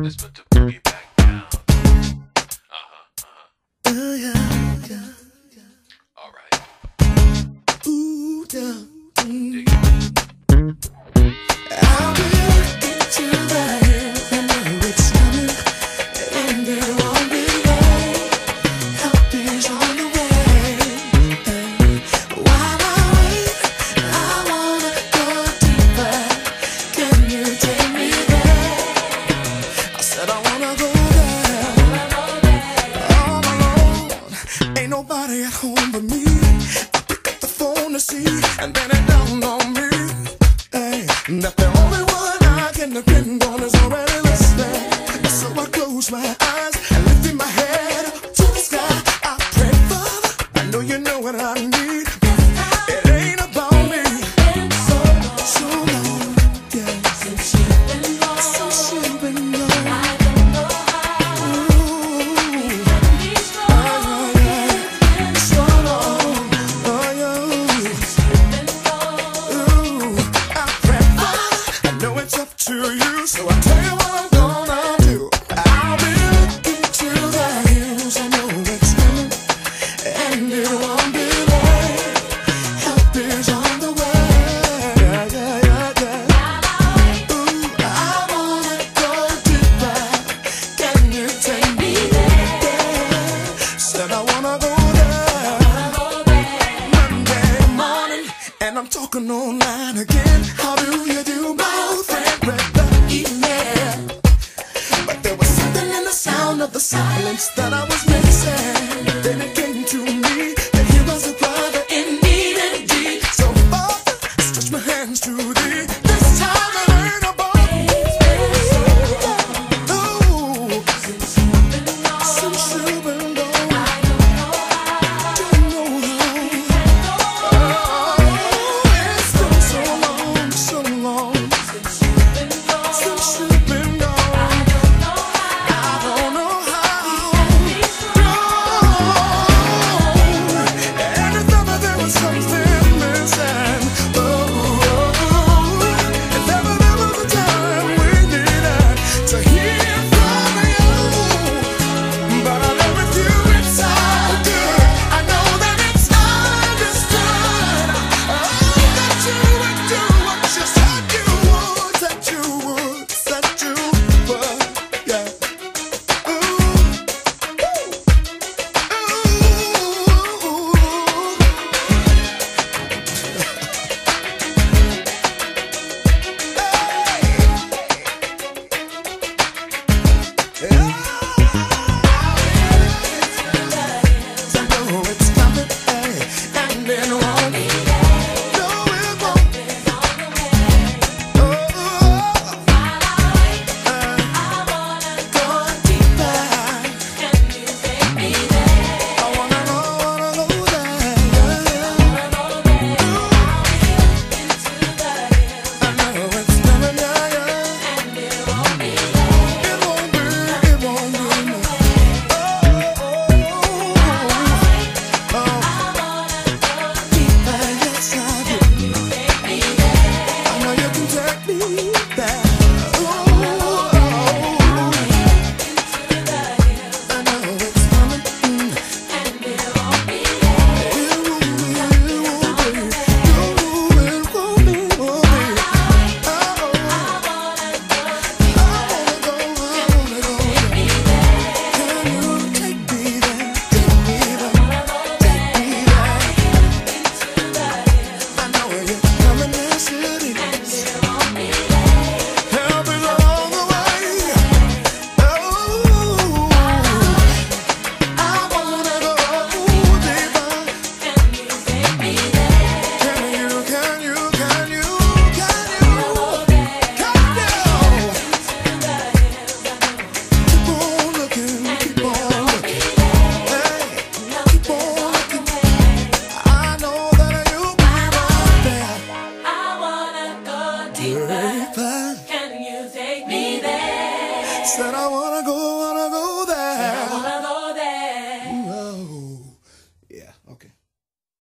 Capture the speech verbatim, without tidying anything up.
this but to boogie back down. Uh-huh, uh-huh. Oh, yeah, yeah, yeah. All right. Ooh, yeah. Dig it. I'll be into the hill. I know it's coming, and it won't be late. Help is on the way. While I wait, I wanna go deeper. Can you take me there? I said I wanna go there. All alone, ain't nobody at home but me. I pick up the phone to see, and then it dawned on me. That the only one I can depend on is already listening. So I close my eyes and lift my head up to the sky. I pray, Father, I know you know what I need. It ain't about me. So long, yeah. Since you've been gone, since you've been gone, I don't know how. Ooh, we can be strong. Oh, yeah. So long, oh, yeah. Since you've been gone, ooh, I pray. I know it's up to you, so I tell you what I'm gonna do. I'll be looking to the hills. I know it's coming, and it won't